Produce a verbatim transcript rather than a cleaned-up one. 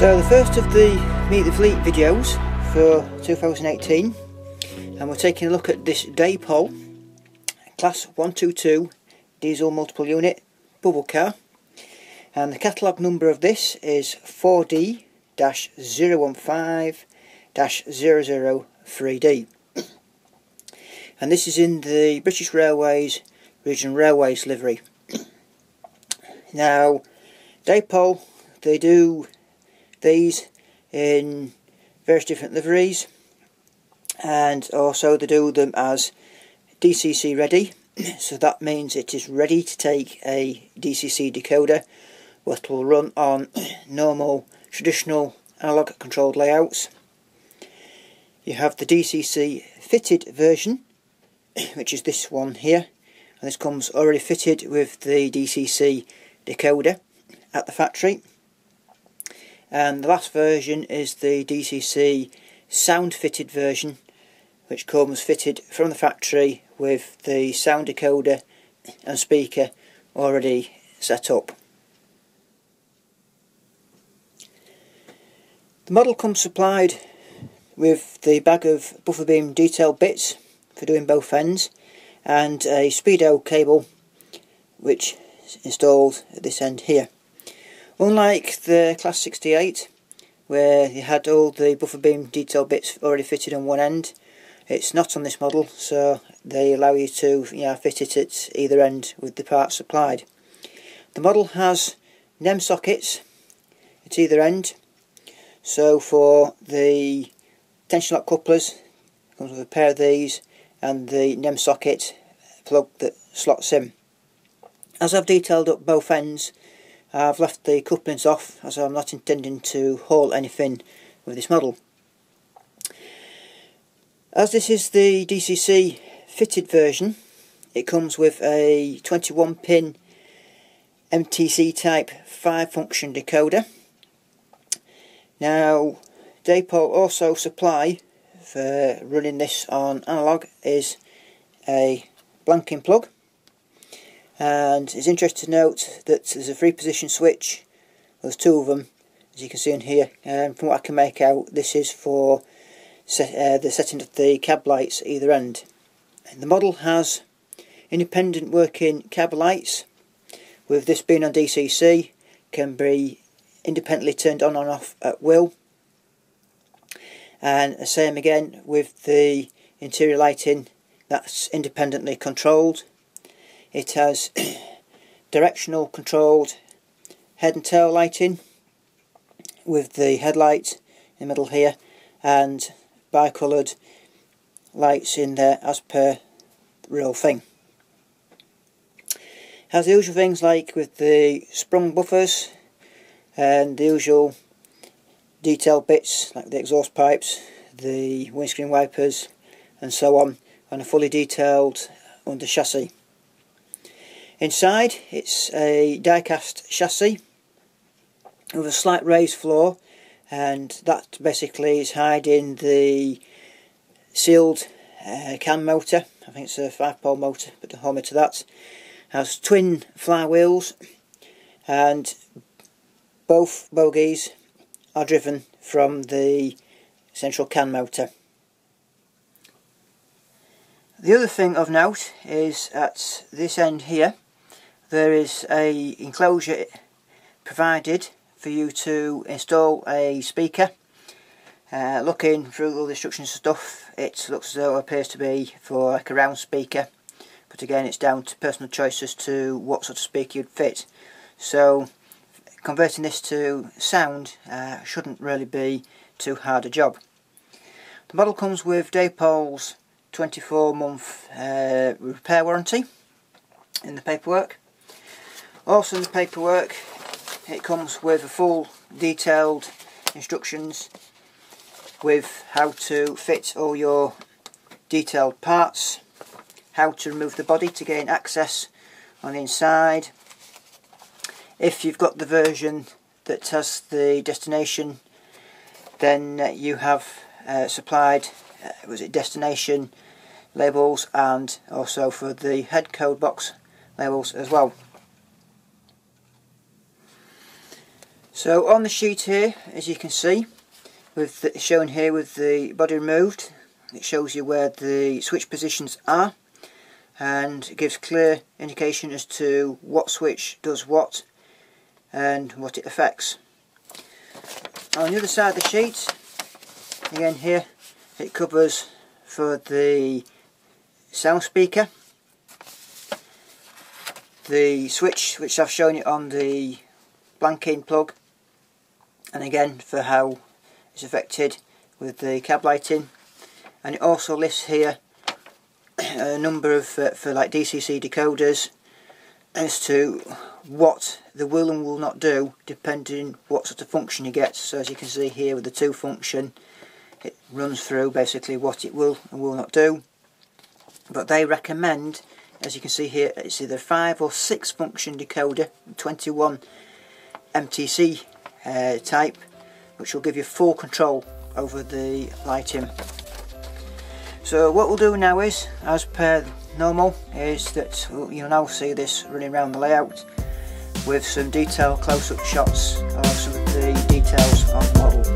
So the first of the Meet the Fleet videos for two thousand eighteen, and we're taking a look at this Dapol Class one two two diesel multiple unit bubble car, and the catalogue number of this is four D zero one five zero zero three D, and this is in the British Railways Regional Railways livery. Now Dapol, they do these in various different liveries, and also they do them as D C C ready, so that means it is ready to take a D C C decoder what will run on normal traditional analog controlled layouts. You have the D C C Fitted version, which is this one here, and this comes already fitted with the D C C decoder at the factory. And the last version is the D C C sound fitted version, which comes fitted from the factory with the sound decoder and speaker already set up. The model comes supplied with the bag of buffer beam detail bits for doing both ends, and a speedo cable which is installed at this end here. Unlike the Class sixty-eight, where you had all the buffer beam detail bits already fitted on one end, it's not on this model, so they allow you to you know, fit it at either end with the parts supplied. The model has N E M sockets at either end, so for the tension lock couplers, it comes with a pair of these and the N E M socket plug that slots in. As I've detailed up both ends, I've left the couplings off as I'm not intending to haul anything with this model. As this is the D C C fitted version, it comes with a twenty-one pin M T C type five function decoder. Now Dapol also supply for running this on analog is a blanking plug. And it's interesting to note that there's a three position switch. There's two of them, as you can see in here, and from what I can make out, this is for set, uh, the setting of the cab lights at either end. And the model has independent working cab lights, with this being on D C C, can be independently turned on and off at will. And the same again with the interior lighting, that's independently controlled. It has directional controlled head and tail lighting with the headlight in the middle here, and bicoloured lights in there as per the real thing. Has the usual things like with the sprung buffers and the usual detail bits like the exhaust pipes, the windscreen wipers and so on, and a fully detailed under chassis. Inside, it's a die-cast chassis with a slight raised floor, and that basically is hiding the sealed uh, can motor. I think it's a five pole motor, but don't hold me to that. Has twin flywheels, and both bogies are driven from the central can motor. The other thing of note is at this end here, there is a enclosure provided for you to install a speaker. Uh, looking through all the instructions and stuff, it looks as though it appears to be for like a round speaker, but again it's down to personal choice as to what sort of speaker you'd fit. So converting this to sound uh, shouldn't really be too hard a job. The model comes with Dapol's twenty-four month uh, repair warranty in the paperwork. Also in the paperwork it comes with a full detailed instructions with how to fit all your detailed parts, how to remove the body to gain access on the inside. If you've got the version that has the destination, then uh, you have uh, supplied uh, was it destination labels, and also for the head code box labels as well. So on the sheet here, as you can see, with the, shown here with the body removed, it shows you where the switch positions are, and it gives clear indication as to what switch does what and what it affects. On the other side of the sheet, again here, it covers for the sound speaker, the switch which I've shown you on the blanking plug, and again for how it's affected with the cab lighting. And it also lists here a number of uh, for like D C C decoders as to what the will and will not do depending what sort of function you get. So as you can see here with the two function, it runs through basically what it will and will not do. But they recommend, as you can see here, it's either five or six function decoder, twenty-one M T C uh, type, which will give you full control over the lighting. So what we'll do now is, as per normal, is that you'll now see this running around the layout with some detailed close-up shots of some of the details on the model.